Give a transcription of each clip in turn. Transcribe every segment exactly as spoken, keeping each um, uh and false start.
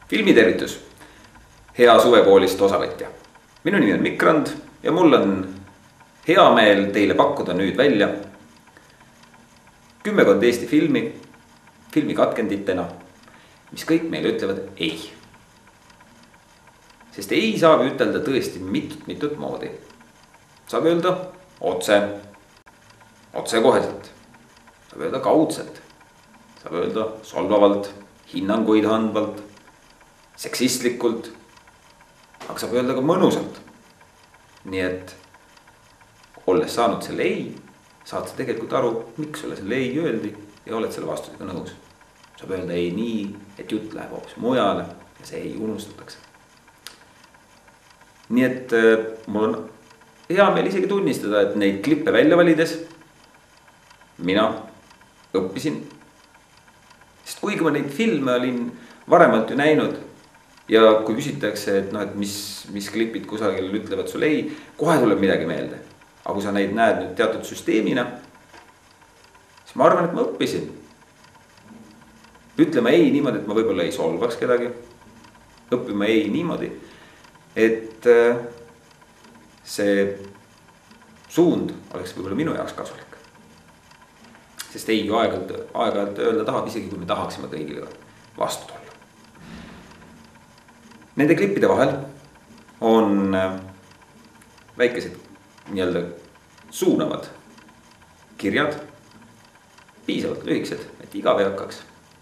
Filmitervitus, hea suvekoolist osavõtja. Minu nimi on Mikrand ja mul on hea meel teile pakkuda nüüd välja kümmekond Eesti filmi, filmi katkenditena, mis kõik meile ütlevad ei. Sest ei saab ütelda tõesti mitut-mitut moodi. Saab öelda otse, otsekoheselt, saab öelda kaudselt, saab öelda solvavalt, hinnanguid andvalt, seksistlikult, aga saab öelda ka mõnusalt. Nii et olles saanud selle ei, saad sa tegelikult aru, miks sulle selle ei öeldi ja oled selle vastusega nõus. Saab öelda ei nii, et jutt läheb hoopis mujale ja see ei unustatakse. Nii et mul on hea meel isegi tunnistada, et neid klippe välja valides mina õppisin. Sest kuigi ma neid filme olin varemalt ju näinud ja kui küsitakse, et, no, et mis, mis klipid kusagil ütlevad sulle ei, kohe tuleb midagi meelde. Aga kui sa neid näed nüüd teatud süsteemina, siis ma arvan, et ma õppisin. Ütlema ei niimoodi, et ma võib-olla ei solvaks kedagi. Õppima ei niimoodi, et see suund oleks võib-olla minu jaoks kasulik. Sest ei ju aeg-ajalt, aeg-ajalt öelda tahab, isegi kui me tahaksime kõigile vastu tulla. Nende klippide vahel on väikesed nii-öelda suunavad kirjad, piisavalt lühikesed, et igav ei hakkaks.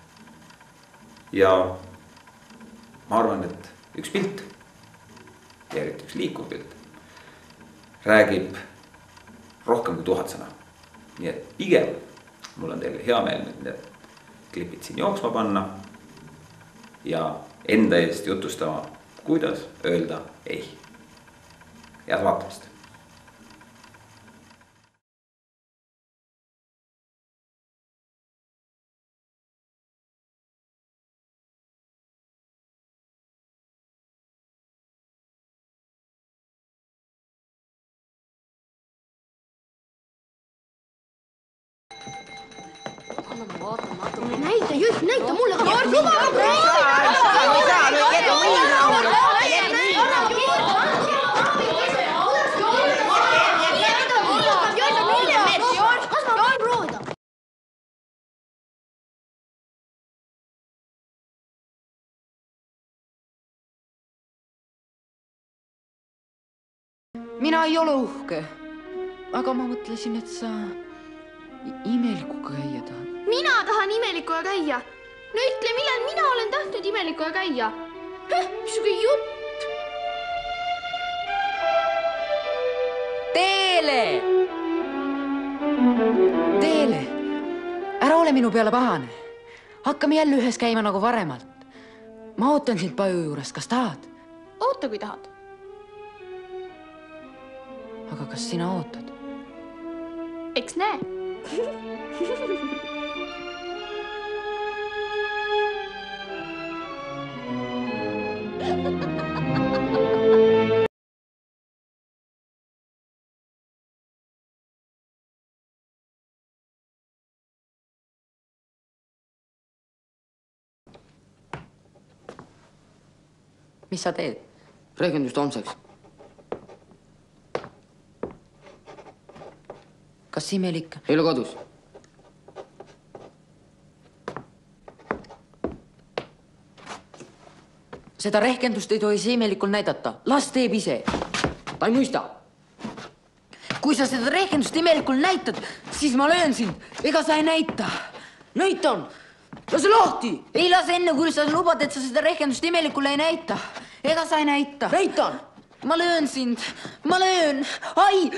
Ja ma arvan, et üks pilt, ja eriti üks liikuv pilt, räägib rohkem kui tuhat sõna. Nii et pigem mul on teile hea meel need klipid siin jooksma panna ja enda eest jutustama, kuidas öelda ei. Head vaatamist. Näita, just näita mulle ka. Mina ei ole uhke, aga ma mõtlesin, et sa imelikuga käia tahad. Mina tahan imelikuga käia. No ütle, millal mina olen tahtnud imelikuga käia. Höh, missuge jutt? Teele! Teele! Ära ole minu peale pahane. Hakkame jälle ühes käima nagu varemalt. Ma ootan sind paju juures, kas tahad? Oota, kui tahad. Aga kas sina ootad? Eks näe. Mis sa teed? Rehkendust homseks. Kas imelik? Ei ole kodus. Seda rehkendust ei tohi see imelikul näidata. Las teeb ise. Ta ei mõista. Kui sa seda rehkendust imelikul näitad, siis ma löön sind. Ega sa ei näita. Näitan! Lase lahti! Ei lase enne, kui sa lubad, et sa seda rehkendust imelikul ei näita. Ega sa ei näita. Näitan! Ma löön sind. Ma löön. Ai!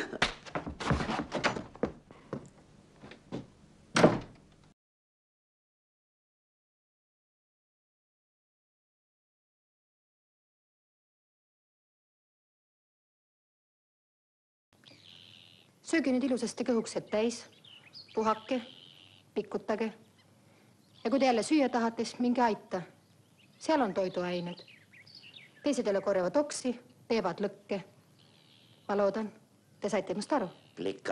Sööge nüüd ilusasti kõhuksed täis, puhake, pikutage. Ja kui te jälle süüa tahate, siis minge aita. Seal on toiduained. Teised jälle korjavad oksi, teevad lõkke. Ma loodan, te saite minust aru. Plika.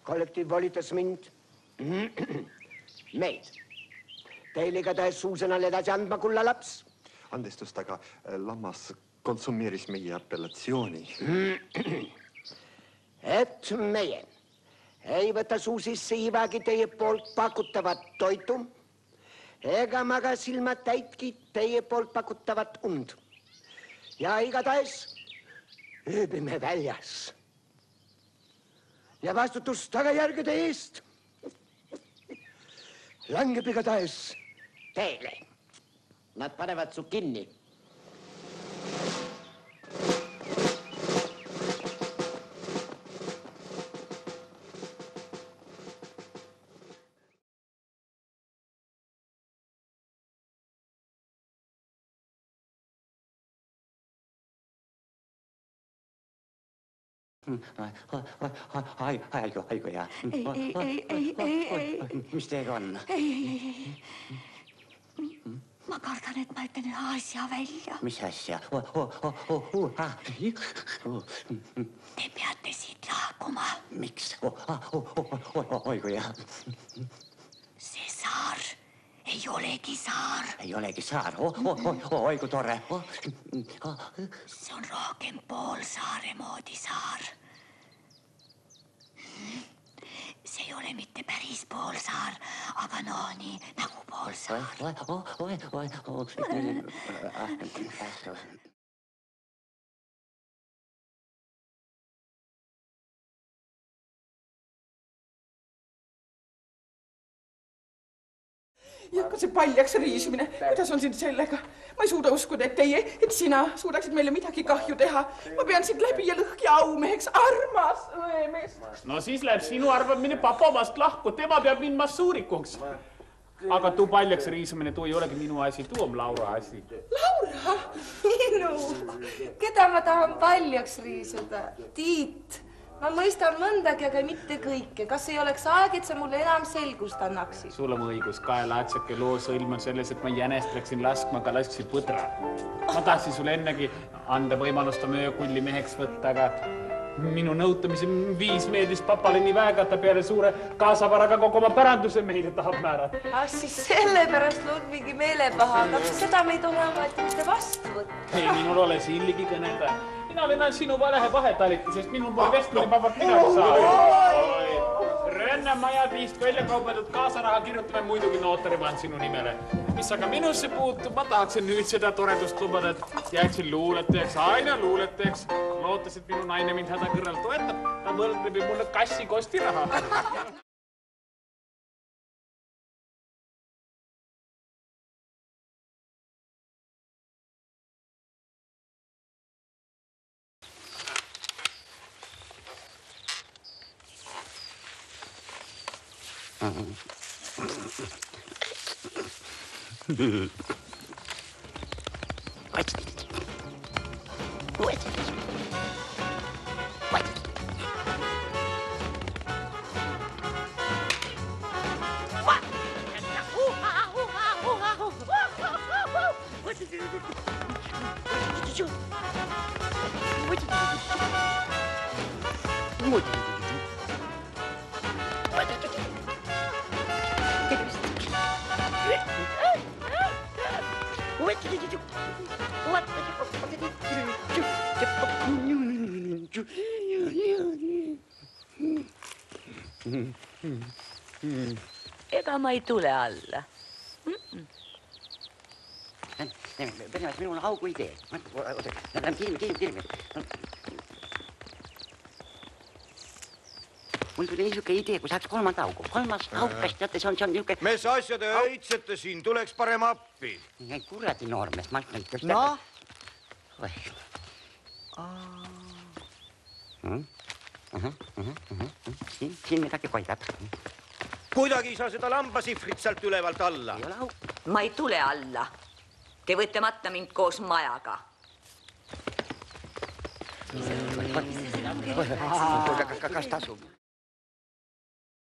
kollektiiv volitas mind. Meid. Teil igatahes suusõnal edasi andma, kulla laps. Andestust, aga lammas konsumeeris meie apellatsiooni. Et meie ei võta suu sisse ivagi teie poolt pakutavat toitu ega maga silmad täitki teie poolt pakutavat und. Ja igatahes ööbime väljas. Ja vastutust tagajärgede eest langeb igatahes teile. Nad panevad su kinni. Haigo, haigo ja. Ei, ei, ei, ei, ei, ei. Mis teiega on? Ei, ei, ei. Ma kardan, et ma ütlen ühe asja välja. Mis asja? Te peate siit lahkuma. Miks? Oigu ja. See saar ei olegi saar. Ei olegi saar. Oigu tore. See on rohkem poolsaare moodi saar. See ei ole mitte päris poolsaar, aga no nii nagu poolsaar. Oi, oi, oi. Ja ka see paljaks riisumine, kuidas on sind sellega? Ma ei suuda uskuda, et teie, et sina suudaksid meile midagi kahju teha. Ma pean sind läbi ja lõhki aumeheks, armas õemees. No siis läheb sinu arvamine papa omast lahku, tema peab mind massuurikuks. Aga tuu paljaks riisumine, tuu ei olegi minu asi, tuu on Laura asi. Laura? Minu? Keda ma tahan paljaks riisuda? Tiit. Ma mõistan mõndagi, aga mitte kõike. Kas ei oleks aeg, et sa mulle enam selgust annaksid? Sul on õigus, kaelaatsake loo sõlm on selles, et ma jänest läksin laskma, aga lasksin põdra. Ma tahtsin sulle ennegi anda võimalust oma öökulli meheks võtta, aga minu nõutamise viis meeldis papale nii väga, et ta peale suure kaasavaraga kogu oma päranduse meile tahab määrata. Ah, siis sellepärast Ludvigi meelepaha, aga seda me ei tohi ometi mitte vastu võtta. Ei, minul ole silligi kõnelda. Mina olen sinu valehe vahetaliti, sest minul pole vestluri vabalt midagi saa. Rönnemaja viist välja kaubetud kaasaraha kirjutame muidugi nootarimaan sinu nimele. Mis aga minusse puutub, ma tahaksin nüüd seda toredust lubada, et jääksin luuletajaks, aina luuletajaks. Lootes, et minu naine mind häda kõrval toetab, ta võrdleb mulle kassi kosti raha. Ega ma ei tule alla. Peremas, minul on augu idee. Kiirme, kiirme, kiirme. Mul tuli niisuke idee, kui saaks kolmanda augu. Kolmas aukas, teate, see on niisuke... Mis asja te õitsete siin? Tuleks parem appi. Kuradi noormees, ma ütlen... No? Siin midagi koidab. Kuidagi ei saa seda lambasifrit sealt ülevalt alla. Ma ei tule alla. Te võite matta mind koos majaga. Kas tasub?